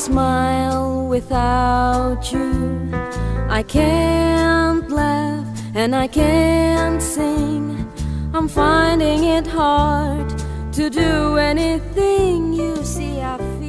smile without you. I can't laugh and I can't sing. I'm finding it hard to do anything. You see, I feel